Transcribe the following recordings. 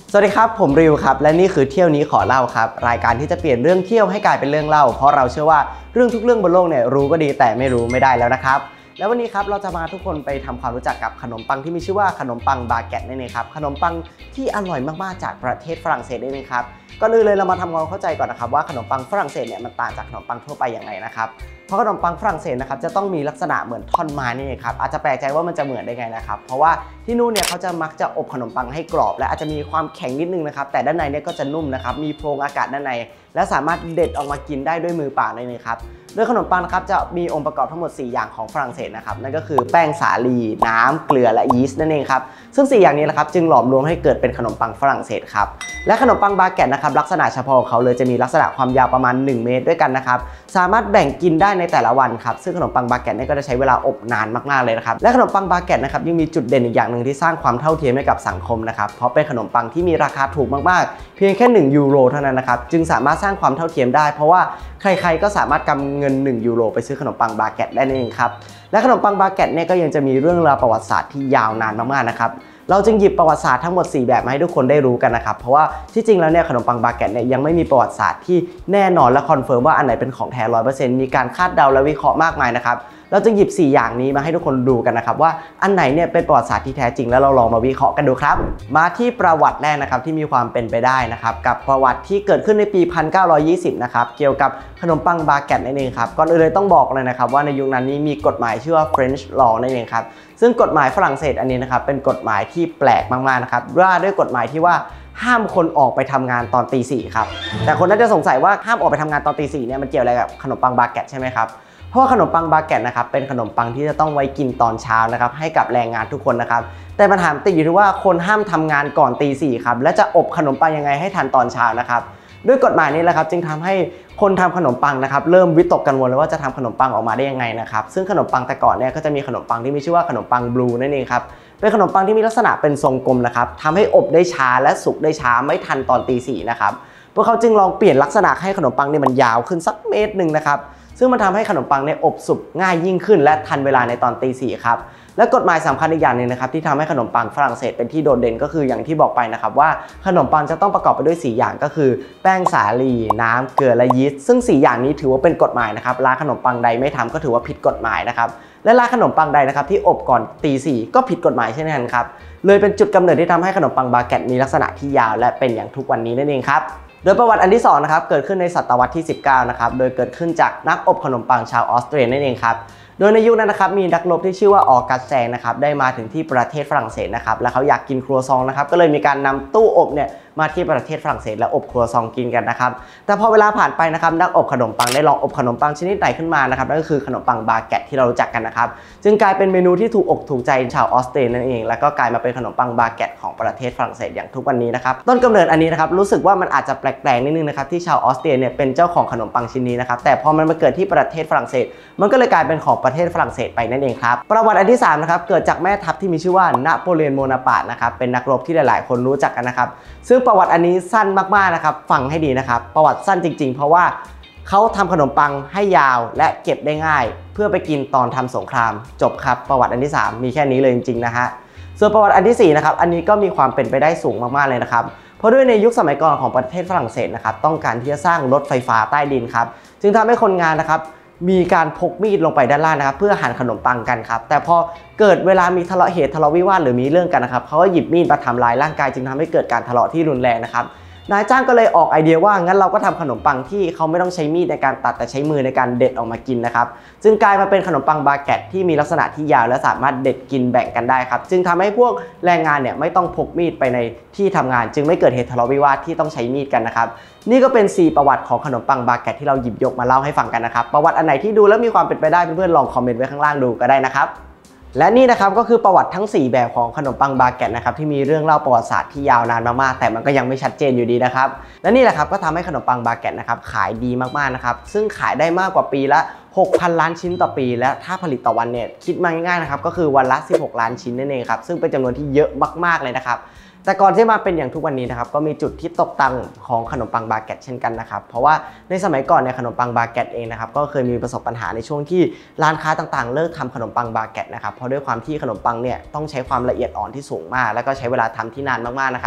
สวัสดีครับผมริวครับและนี่คือเที่ยวนี้ขอเล่าครับรายการที่จะเปลี่ยนเรื่องเที่ยวให้กลายเป็นเรื่องเล่าเพราะเราเชื่อว่าเรื่องทุกเรื่องบนโลกเนี่ยรู้ก็ดีแต่ไม่รู้ไม่ได้แล้วนะครับแล้ววันนี้ครับเราจะมาทุกคนไปทำความรู้จักกับขนมปังที่มีชื่อว่าขนมปังบาเกตนั่นเองครับขนมปังที่อร่อยมากๆจากประเทศฝรั่งเศสนั่นเองครับก่อนอื่นเลยเรามาทำความเข้าใจก่อนนะครับว่าขนมปังฝรั่งเศสเนี่ยมันต่างจากขนมปังทั่วไปอย่างไรนะครับเพราะขนมปังฝรั่งเศสนะครับจะต้องมีลักษณะเหมือนท่อนไม้นี่เองครับอาจจะแปลกใจว่ามันจะเหมือนได้ไงนะครับเพราะว่าที่นู่นเนี่ยเขาจะมักจะอบขนมปังให้กรอบและอาจจะมีความแข็งนิดนึงนะครับแต่ด้านในเนี่ยก็จะนุ่มนะครับมีโพรงอากาศด้านในและสามารถเด็ดออกมากินได้ด้วยมือเปล่าเลยครับโดยขนมปังนะครับจะมีองค์ประกอบทั้งหมด4อย่างของฝรั่งเศสนะครับนั่นก็คือแป้งสาลีน้ำเกลือและยีสต์นั่นเองครับซึ่ง4อย่างนี้แหละครับจึงหลอมรวมให้เกิดเป็นขนมปังฝรั่งเศสครับและขนมปังบาเกตนะครับลักษณะเฉพาะของเขาเลยจะมีลักษณะความยาวประมาณ1เมตรด้วยกันนะครับสามารถแบ่งกินได้ในแต่ละวันครับซึ่งขนมปังบาเกตเนี่ยก็จะใช้เวลาอบนานมากๆเลยนะครับและขนมปังบาเกตนะครับยังมีจุดเด่นอีกอย่างหนึ่งที่สร้างความเท่าเทียมให้กับสังคมนะครับเพราะเป็นขนมปังที่มีราคาถูกมากๆเพียงแค่1ยูโรเท่านั้นนะครับจึงสามารถสร้างความเท่าเทียมได้เพราะว่าใครๆก็สามารถกำเงิน1ยูโรไปซื้อขนมปังบาเกตได้นั่นเองครับและขนมปังบาเกตเนี่ยก็ยังจะมีเรื่องราวประวัติศาสตร์ที่ยาวนานมากๆนะครับเราจึงหยิบประวัติศาสตร์ทั้งหมด4แบบมาให้ทุกคนได้รู้กันนะครับเพราะว่าที่จริงแล้วเนี่ยขนมปังบาเกตเนี่ยยังไม่มีประวัติศาสตร์ที่แน่นอนและคอนเฟิร์มว่าอันไหนเป็นของแท้ 100% มีการคาดเดาและวิเคราะห์มากมายนะครับเราจึงหยิบ4อย่างนี้มาให้ทุกคนดูกันนะครับว่าอันไหนเนี่ยเป็นประวัติศาสตร์ที่แท้จริงแล้วเราลองมาวิเคราะห์กันดูครับมาที่ประวัติแรกนะครับที่มีความเป็นไปได้นะครับกับประวัติที่เกิดขึ้นในปี 1920 นะครับเกี่ยวกับขนมปังบาเกตนั่นเองครับก่อนอื่นเลยต้องบอกเลยนะครับว่าในยุคนั้นนี้มีกฎหมายชื่อว่า French Law นั่นเองครับซึ่งกฎหมายฝรั่งเศสอันนี้นะครับเป็นกฎหมายที่แปลกมากๆนะครับว่าด้วยกฎหมายที่ว่าห้ามคนออกไปทำงานตอนตี 4ครับแต่คนน่าจะสงสัยว่าห้ามออกไปทำงานตอนตี 4เนี่ยมันเกี่ยวอะไรกับขนมปังบาเกตใช่ไหมครับเพราะว่าขนมปังบาเกตนะครับเป็นขนมปังที่จะต้องไว้กินตอนเช้านะครับให้กับแรงงานทุกคนนะครับแต่ปัญหาติดอยู่ที่ว่าคนห้ามทำงานก่อนตี 4ครับและจะอบขนมปังยังไงให้ทันตอนเช้านะครับด้วยกฎหมายนี้แหละครับจึงทำให้คนทำขนมปังนะครับเริ่มวิตกกังวลเลยว่าจะทำขนมปังออกมาได้ยังไงนะครับซึ่งขนมปังแต่ก่อนเนี่ยก็จะมีขนมปังที่มีชื่อว่าขนมปังบลูนั่นเองครับเป็นขนมปังที่มีลักษณะเป็นทรงกลมนะครับทำให้อบได้ช้าและสุกได้ช้าไม่ทันตอนตี 4นะครับพวกเขาจึงลองเปลี่ยนลักษณะให้ขนมปังเนี่ยมันยาวขึ้นสักเมตรหนึ่งนะครับซึ่งมันทำให้ขนมปังเนี่ยอบสุกง่ายยิ่งขึ้นและทันเวลาในตอนตี 4ครับและกฎหมายสำคัญอีกอย่างหนึ่งนะครับที่ทำให้ขนมปังฝรั่งเศสเป็นที่โดดเด่นก็คืออย่างที่บอกไปนะครับว่าขนมปังจะต้องประกอบไปด้วย4อย่างก็คือแป้งสาลีน้ำเกลือและยีสต์ซึ่ง4อย่างนี้ถือว่าเป็นกฎหมายนะครับร้านขนมปังใดไม่ทำก็ถือว่าผิดกฎหมายนะครับและร้านขนมปังใดนะครับที่อบก่อนตี 4ก็ผิดกฎหมายเช่นกันครับเลยเป็นจุดกำเนิดที่ทำให้ขนมปังบาเกตมีลักษณะที่ยาวและเป็นอย่างทุกวันนี้นั่นเองครับโดยประวัติอันที่2นะครับเกิดขึ้นในศตวรรษที่19นะครับโดยเกิดขึ้นจากนักอบขนมปังชาวออสเตรียนั่นเองครับโดยในยุคนั้นนะครับมีนักรบที่ชื่อว่าออกัสแซงนะครับได้มาถึงที่ประเทศฝรั่งเศสนะครับและเขาอยากกินครัวซองนะครับก็เลยมีการนำตู้อบเนี่ยมาที่ประเทศฝรั่งเศสและอบครัวซองกินกันนะครับแต่พอเวลาผ่านไปนะครับนักอบขนมปังได้ลองอบขนมปังชนิดไหนขึ้นมานะครับนั่นก็คือขนมปังบาเกตที่เรารู้จักกันนะครับจึงกลายเป็นเมนูที่ถูกอกถูกใจชาวออสเตรียนั่นเองแล้วก็กลายมาเป็นขนมปังบาเกตของประเทศฝรั่งเศสอย่างทุกวันนี้นะครับต้นกำเนิดอันนี้นะครับรู้สึกว่ามันอาจจะแปลกๆนิดนึงนะครับที่ชาวออสเตรียเนี่ยเป็นเจ้าของขนมปังชิ้นนี้นะครับแต่พอมันมาเกิดที่ประเทศฝรั่งเศสมันก็เลยกลายเป็นของประเทศฝรั่งเศสไปนั่นเองครับประวัติอันที่3นะครับเกิดจากแม่ทัพที่มีชื่อว่านโปเลียนโบนาปาร์ตนะครับเป็นนักรบที่หลายๆคนรู้จักกันนะครับซึ่งประวัติอันนี้สั้นมากๆนะครับฟังให้ดีนะครับประวัติสั้นจริงๆเพราะว่าเขาทำขนมปังให้ยาวและเก็บได้ง่ายเพื่อไปกินตอนทำสงครามจบครับประวัติอันที่3มีแค่นี้เลยจริงๆนะฮะส่วนประวัติอันที่4นะครับอันนี้ก็มีความเป็นไปได้สูงมากๆเลยนะครับเพราะด้วยในยุคสมัยก่อนของประเทศฝรั่งเศสนะครับต้องการที่จะสร้างรถไฟฟ้าใต้ดินครับจึงทำให้คนงานนะครับมีการพกมีดลงไปด้านล่างนะครับเพื่อหั่นขนมปังกันครับแต่พอเกิดเวลามีทะเลาะวิวาทหรือมีเรื่องกันนะครับเขาก็หยิบมีดมาทำลายร่างกายจึงทำให้เกิดการทะเลาะที่รุนแรงนะครับนายจ้างก็เลยออกไอเดียว่างั้นเราก็ทำขนมปังที่เขาไม่ต้องใช้มีดในการตัดแต่ใช้มือในการเด็ดออกมากินนะครับจึงกลายมาเป็นขนมปังบาเกตที่มีลักษณะที่ยาวและสามารถเด็ดกินแบ่งกันได้ครับจึงทำให้พวกแรงงานเนี่ยไม่ต้องพกมีดไปในที่ทำงานจึงไม่เกิดเหตุทะเลาะวิวาทที่ต้องใช้มีดกันนะครับนี่ก็เป็น4ประวัติของขนมปังบาเกตที่เราหยิบยกมาเล่าให้ฟังกันนะครับประวัติอันไหนที่ดูแล้วมีความเป็นไปได้เพื่อนๆลองคอมเมนต์ไว้ข้างล่างดูก็ได้นะครับและนี่นะครับก็คือประวัติทั้ง4แบบของขนมปังบาเกตนะครับที่มีเรื่องเล่าประวัติศาสตร์ที่ยาวนานมากๆแต่มันก็ยังไม่ชัดเจนอยู่ดีนะครับและนี่แหละครับก็ทำให้ขนมปังบาเกตนะครับขายดีมากๆนะครับซึ่งขายได้มากกว่าปีละ 6,000 ล้านชิ้นต่อปีและถ้าผลิตต่อวันเนี่ยคิดมาง่ายๆนะครับก็คือวันละ16 ล้านชิ้นนั่นเองครับซึ่งเป็นจำนวนที่เยอะมากๆเลยนะครับแต่ก่อนที่มาเป็นอย่างทุกวันนี้นะครับก็มีจุดที่ตกต่ำของขนมปังบาเกตเช่นกันนะครับเพราะว่าในสมัยก่อนเนี่ยขนมปังบาเกตเองนะครับก็เคยมีประสบปัญหาในช่วงที่ร้านค้าต่างๆเลิกทำขนมปังบาเกตนะครับเพราะด้วยความที่ขนมปังเนี่ยต้องใช้ความละเอียดอ่อนที่สูงมากแล้วก็ใช้เวลาทำที่นานมากๆนะครับ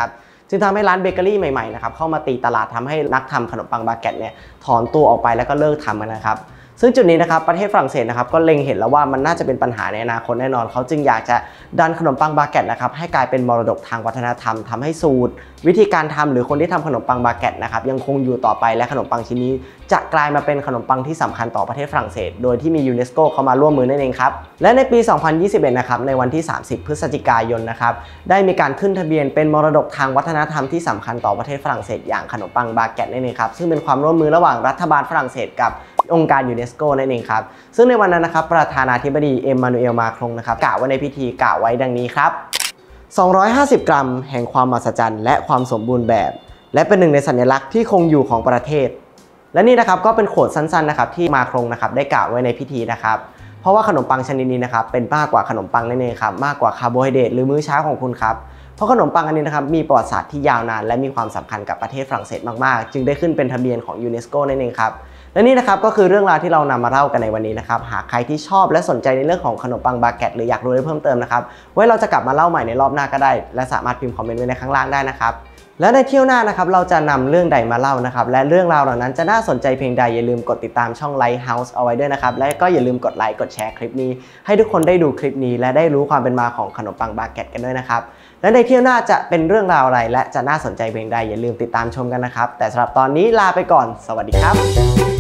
จึงทำให้ร้านเบเกอรี่ใหม่ๆนะครับเข้ามาตีตลาดทำให้นักทำขนมปังบาเกตเนี่ยถอนตัวออกไปแล้วก็เลิกทำกันนะครับซึ่งจุดนี้นะครับประเทศฝรั่งเศสนะครับก็เล็งเห็นแล้วว่ามันน่าจะเป็นปัญหาในอนาคตแน่นอนเขาจึงอยากจะดันขนมปังบาเกตนะครับให้กลายเป็นมรดกทางวัฒนธรรมทำให้สูตรวิธีการทำหรือคนที่ทำขนมปังบาเกตนะครับยังคงอยู่ต่อไปและขนมปังชิ้นนี้จะกลายมาเป็นขนมปังที่สำคัญต่อประเทศฝรั่งเศสโดยที่มียูเนสโกเข้ามาร่วมมือนั่นเองครับและในปี 2021 นะครับในวันที่ 30 พฤศจิกายนนะครับได้มีการขึ้นทะเบียนเป็นมรดกทางวัฒนธรรมที่สำคัญต่อประเทศฝรั่งเศสอย่างขนมปังบาเกตนั่นเองครับซึ่งเป็นความร่วมมือระหว่างรัฐบาลฝรั่งเศสกับองค์การยูเนสโกนั่นเองครับซึ่งในวันนั้นนะครับประธานาธิบดีเอ็มมานูเอลมาครงนะครับกล่าวไว้ในพิธีกล่าวไว้ดังนี้ครับ250 กรัมแห่งความมหัศจรรย์และความสมบูรณ์แบบและเป็นหนึ่งในสัญลักษณ์ที่คงอยู่ของประเทศและนี่นะครับก็เป็นโขดสั้นๆนะครับที่มาครงนะครับได้กล่าวไว้ในพิธีนะครับเพราะว่าขนมปังชนิดนี้นะครับเป็นมากกว่าขนมปังนั่นเองครับมากกว่าคาร์โบไฮเดรตหรือมื้อเช้าของคุณครับเพราะขนมปังอันนี้นะครับมีประวัติศาสตร์ที่ยาวนานและมีความสำคัญกับประเทศฝรั่งเศสมากๆจึงได้ขึ้นเป็นทะเบียนของยูเนสโกนั่นเองครับและนี่นะครับก็คือเรื่องราวที่เรานำมาเล่ากันในวันนี้นะครับหากใครที่ชอบและสนใจในเรื่องของขนมปังบาเกตหรืออยากรู้เพิ่มเติมนะครับไว้เราจะกลับมาเล่าใหม่ในรอบหน้าก็ได้และสามารถพิมพ์คอมเมนต์ไว้ในข้างล่างได้นะครับและในเที่ยวหน้านะครับเราจะนำเรื่องใดมาเล่านะครับและเรื่องราวเหล่านั้นจะน่าสนใจเพียงใดอย่าลืมกดติดตามช่อง Lighthouse เอาไว้ด้วยนะครับและก็อย่าลืมกดไลค์กดแชร์คลิปนี้ให้ทุกคนได้ดูคลิปนี้และได้รู้ความเป็นมาของขนมปังบาเกตกันด้วยนะครับและในเที่ยวหน้าจะเป็นเรื่องราวอะไรและจะน่าสนใจเพียงใดอย่าลืมติดตามชมกันนะครับแต่สำหรับตอนนี้ลาไปก่อนสวัสดีครับ